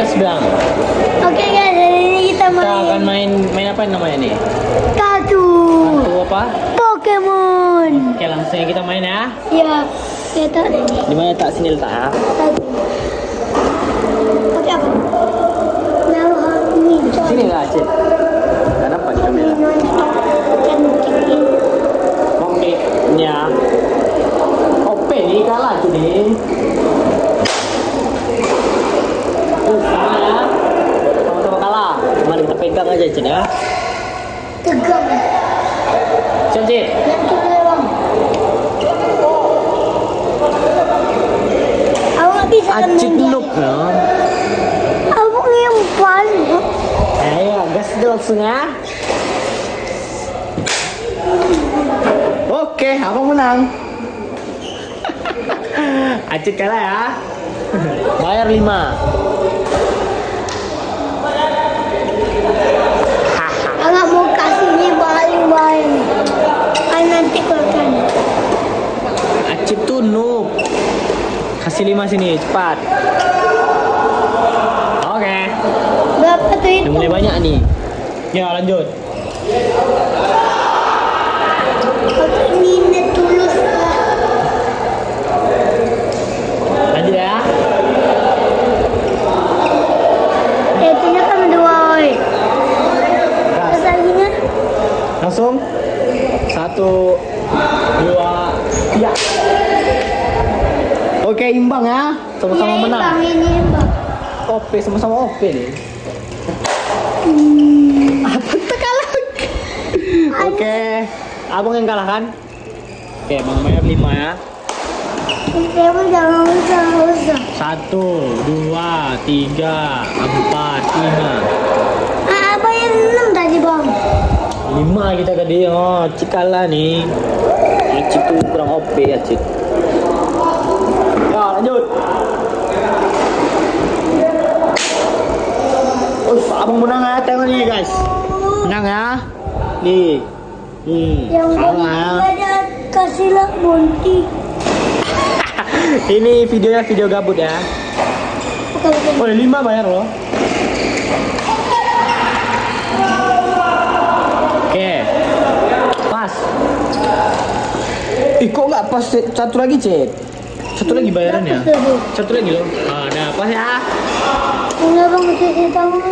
Gas bilang. Oke guys, hari ini kita Kita akan main apa namanya nih? Kartu apa? Pokemon. Oke, langsung kita main ya. Ya, kita ada nih. Di mana tak sini letak ya? Oke apa? Ini Sini lah, Cik. Enggak dapat di kamera. Oke, ya. Open ni kalah tu ni. Sama ya. Sama-sama kalah. Mari kita pegang aja, Cik ya. Tegak. Siap, Cik. Yang kita bang. Aku nggak bisa Acik noob ya. Aku yang paling. Ayo, gas dulu langsung ya. Oke, abang menang. Acik kalah ya. Bayar 5. Aku mau kasih ini paling baik. Nanti kan. Acik tuh noob. Kasih 5 sini, cepat. Oke. Berapa tuh itu? Udah mulai banyak nih. Ya, lanjut. Ini tulus. Lanjut ya. Itunya kan dua. Gas. Terus laginya? Langsung. 1, 2, 3. Oke, imbang ya. Sama-sama Iya, menang. Bang, ini bang. OP, sama-sama OP nih. Apa tuh kalah? Oke, abang yang kalah kan? Oke, bang bayar 5 ya. Saya jangan usah. 1, 2, 3, 4, 5. Apa yang 6 tadi bang? 5 kita ke dia. Oh, Cik kalah nih. Cik tuh kurang OP ya, Cik. Ya, lanjut. Oh, abang menang ya. Tengok nih, guys. Menang ya. Nih. Yang Kalah ya. ada kasihlah Monty. Ini videonya video gabut ya. Bukan. Oh, 5 bayar loh. Oke. Pas. Ih, kok nggak pas? Satu lagi, Cek. Satu lagi bayarannya. Satu lagi loh. Ah, udah pas ya. Enggak bang, cuci tangan.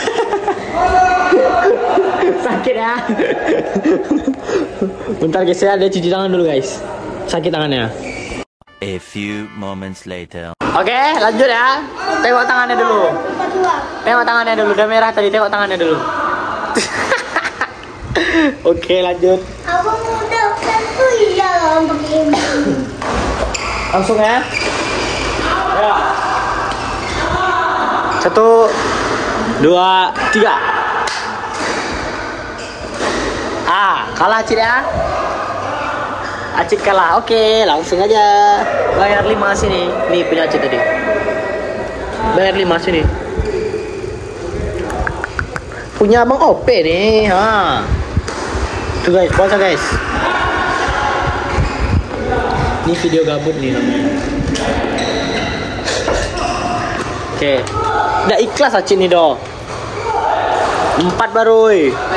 Sakit ya. Bentar guys, saya ada cuci tangan dulu guys. Sakit tangannya. A few moments later. Oke, lanjut ya. Tengok tangannya dulu. Tengok tangannya dulu. Udah merah tadi, tengok tangannya dulu. Oke, lanjut. Abang udah kan tuh iya untuk ini. Langsung ya. Ya. 1, 2, 3. Kalah Acik ya. Acik kalah. Oke, langsung aja. Bayar 5 sini. Nih punya Acik tadi. Bayar 5 sini. Punya abang OP nih. Tuh guys, baca guys. Ini video gabut nih namanya. Oke. Udah ikhlas Acik nih do. 4 baru.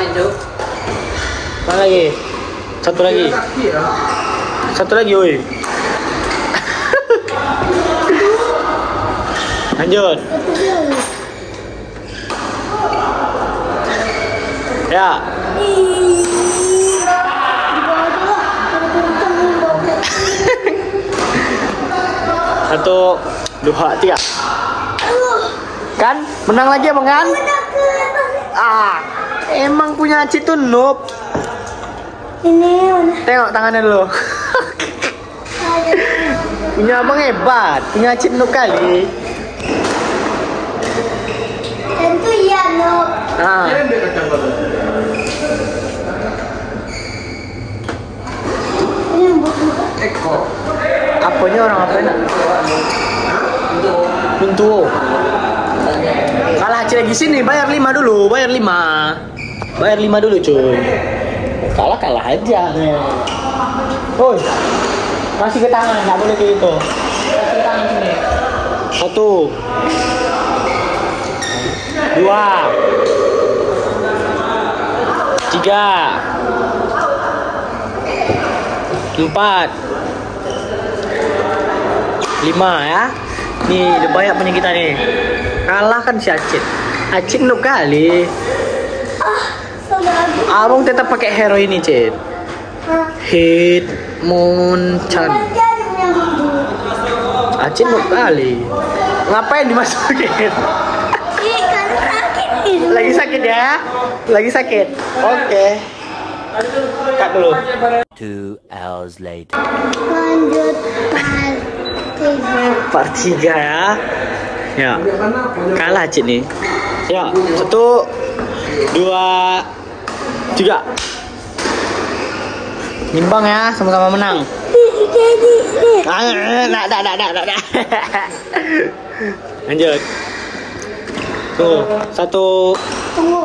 Mana lagi? Satu lagi. Satu lagi, woi. Lanjut. Ya. 1, 2, 3. Kan? Menang lagi abang kan? Emang punya Acik tuh noob. Ini mana? Tengok tangannya dulu. Punya abang hebat. Punya Acik noob kali. Tentu iya no. Ini bukan. Apanya orang apa enak? Buntu. Kalah Acik lagi sini. Bayar 5 dulu. Bayar 5. Bayar 5 dulu cuy. Kalah aja. Woi, kasih ke tangan, nggak boleh kayak gitu. Kasih ke tangan sini. 1, 2, 3, 4, 5 ya. Nih udah banyak punya kita nih. Kalah kan si Acit. Acit noob kali. Abang tetap pakai hero ini, Cid. Hitmonchan. Acit noob kali. Ngapain dimasukin? Lagi sakit ya? Lagi sakit. Oke. Cut dulu. 2 hours later. Lanjut Part 3 ya. Ya. Kalah Acit nih. Ya, 1, 2, 3. Nimbang ya, sama-sama menang. Nah. Lanjut. Tuh, 1. Tunggu.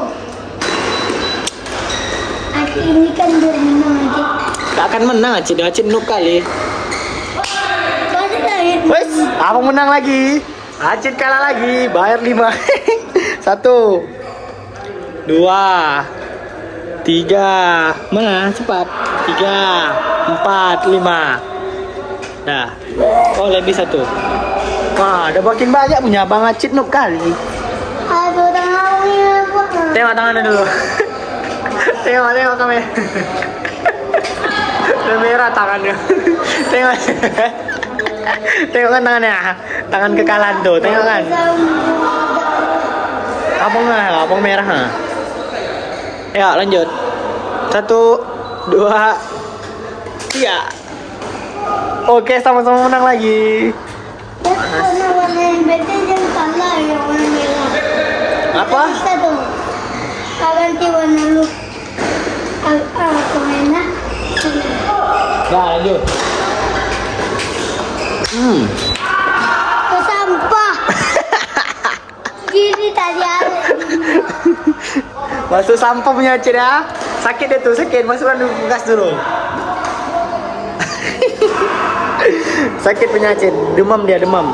Acit ini kan bermenang aja. Gak akan menang Acit. Acit noob kali. Wes, abang menang lagi. Acit kalah lagi. Bayar 5. 1, 2, 3. Mana? Cepat. 3, 4, 5. Nah. Oh, lebih 1. Wah, ada makin banyak punya Bang Acit noob kali. Aduh, tangannya apa? Tengok tangannya dulu. Tengok kamera. Udah merah tangannya. Tengok. Tengok kan tangannya. Tangan kekalahan tuh. Tengok kan. Abang merah. Ya, lanjut. 1, 2, 3. Oke, sama-sama menang lagi. Warna yang beda jangan kalah yang warna merah. Apa? Bisa tuh. Ganti warna lu. Kemana? Nah, lanjut. Ke sampah. Gini tadi ada. Masuk sampah punya Acit ya. Sakit deh tuh, sakit. Masukkan dulu bekas dulu. Sakit punya Acit. Demam dia, demam.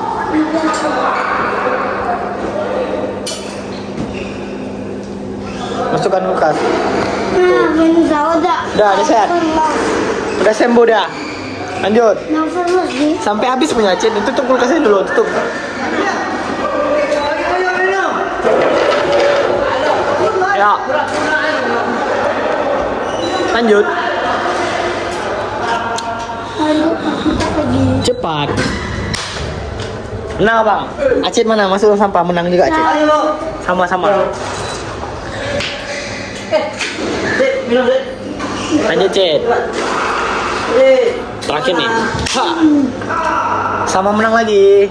Masukkan bekas. Nah, Venza udah. Udah sehat. Udah sembuh dah. Lanjut. Nafas lagi. Sampai habis punya Acit. Tutup kulkasnya dulu, tutup. Ya. Lanjut. Aduh, lagi. Cepat. Menang bang. Acit mana? Masuk sampah. Menang juga Acit. Sama-sama. Lanjut Cid. Terakhir nih. Ha. Sama menang lagi.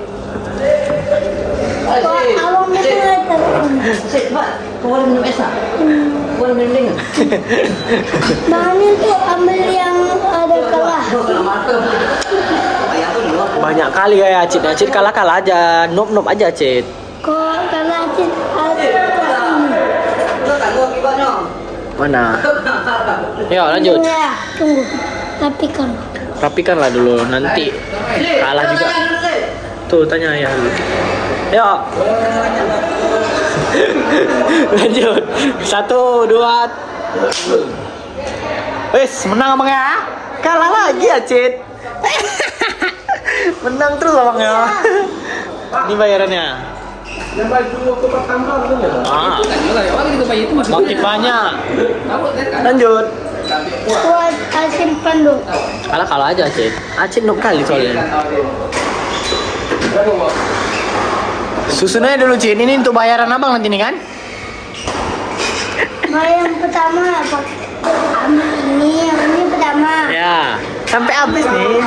Abang Bang itu ambil yang ada kalah. Banyak kali kayak Acit. Acit kalah aja. Noob aja Acit. Kok kalah Acit? Mana? Yuk lanjut. Ya, tunggu. Rapikanlah dulu. Nanti kalah juga. Tuh tanya ayah dulu. Yuk. Lanjut. 1, 2. Wes menang abang ya. Kalah lagi Acit. Menang terus abang ya. Ini bayarannya. Makin banyak. Lanjut. Buat simpan dulu. Kalah aja Acit. Acit noob kali soalnya. Susun aja dulu Cid. Ini untuk bayaran abang nanti nih kan? Yang pertama apa? Ambil ini, yang ini pertama. Ya. Sampai habis nih.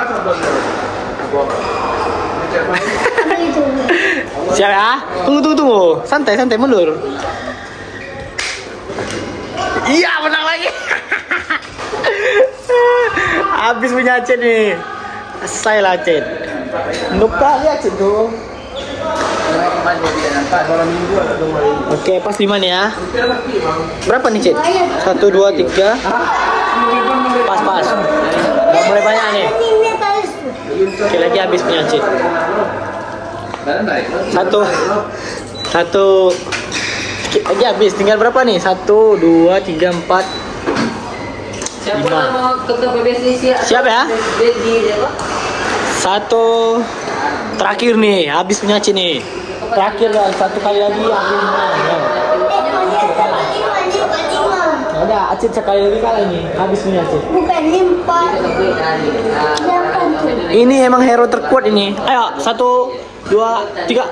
Ambil itu. Siap ya? Tunggu. Santai mundur. Iya menang lagi. Habis punya Acit nih. Selesai lah Acit. Noob kali Acit tuh. Oke, pas 5 nih ya. Berapa nih Cid? 1, 2, 3. Pas. Udah mulai banyak nih. Oke, lagi habis punya Cid. 1, Dikit lagi habis. Tinggal berapa nih? 1, 2, 3, 4. Siapa 5. nama ketua PBSI? Siap ya? Dedi siapa? 1 terakhir nih, habis punya Acit nih. Terakhir lah, 1 kali lagi habis menang. Ya. Ada Acit sekali lagi kalah ini, habis punya Acit. Bukan 4. Ini emang hero terkuat ini. Ayo, 1, 2, 3.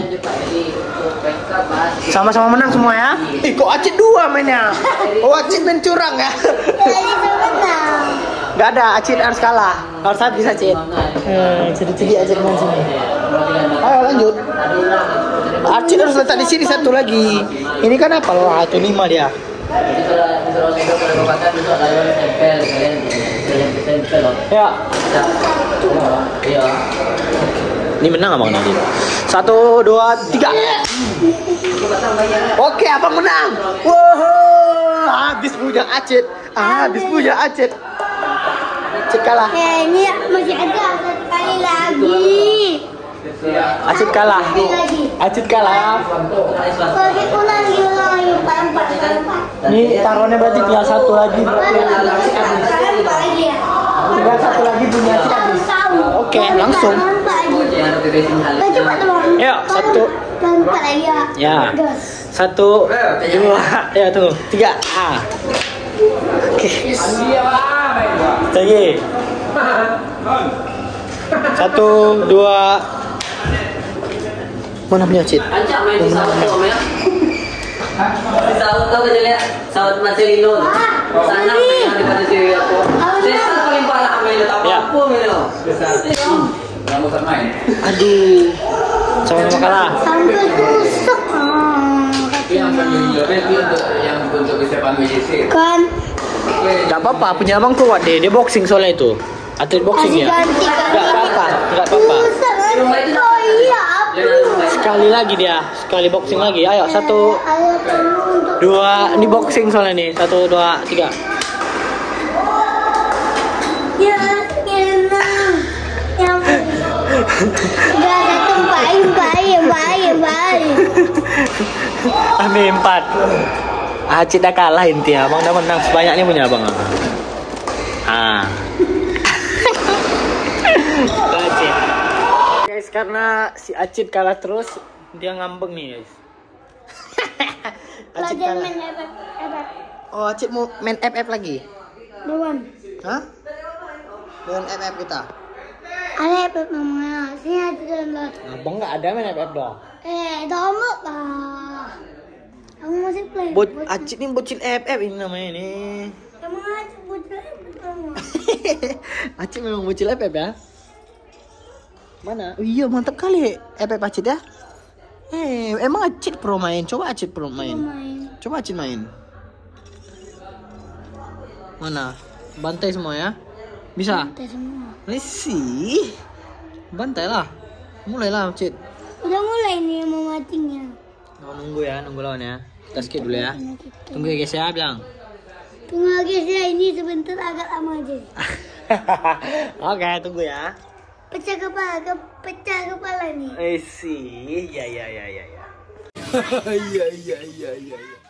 Sama-sama menang semua ya. Kok Acit 2 mainnya? Oh, Acit main curang ya? Jadi sebentar. Gak ada, Acit harus kalah. Harus habis Acit. Cedi-cedi Acit main sini. Ayo lanjut. Acit harus letak di sini 1 lagi. Ini kan apa loh? 1, 5 dia. Ya. Ini menang abang nanti. 1, 2, 3. Oke, abang menang. Wow, habis punya Acit. Habis punya Acit. Acit kalah. Ini masih ada 1 kali lagi. Acit kalah. Acit kalah. Lagi ulang. Ini taruhannya berarti tinggal 1 lagi. Tinggal 1 lagi punya Acit habis. Oke, langsung. Ya, 1. Ya. 1, 2, ya tunggu. 3. Oke. Lagi. 1, 2. Mana punya Acit? Ancak main di sawat tuh ya. Di sawat tuh aja lihat sawat Marcelino. Sana main di pada sini aku. Desa paling parah main tapi Ya. apa main lo? Kamu main. Aduh. Sama-sama kalah. Sampai tusuk. Yang untuk kesiapan medis. Kan Gak apa-apa, punya abang kuat deh. Dia boxing soalnya itu. Atlet boxing ya. Gak apa-apa, gak apa-apa. Oh iya, Sekali lagi dia, sekali boxing lagi. Ayo, 1, 2. Ini boxing soalnya nih. 1, 2, 3. Ya, enak. Yang gak ada baik. Ambil 4. Acit dah kalah intinya. Abang dah menang sebanyaknya punya abang. Acit. Guys, karena si Acit kalah terus, dia ngambek nih guys. Acit Belajar kalah. main FF. Oh, Acit mau main FF lagi? Belum. Hah? Dengan FF kita? Ada FF namanya. Sini ada download. Abang nggak ada main FF dong. Download lah. Kamu masih play. Acit nih bocil FF ini namanya ini. Kamu masih bocil pertama. Acit memang bocil FF ya? Mana? Oh, iya mantap kali FF Acit ya. Emang Acit pro main? Coba Acit pro main. Coba Acit main. Mana? Bantai semua ya? Bisa? Bantai semua. Let's see. Bantai lah. Mulailah Acit. Udah mulai nih mau matinya. Nunggu ya, nunggu lawan ya. Kita skip dulu ya. Tunggu ya guys ya, bilang. Tunggu guys ya, ini sebentar agak lama aja. Oke, tunggu ya. Pecah kepala nih. I see. Ya.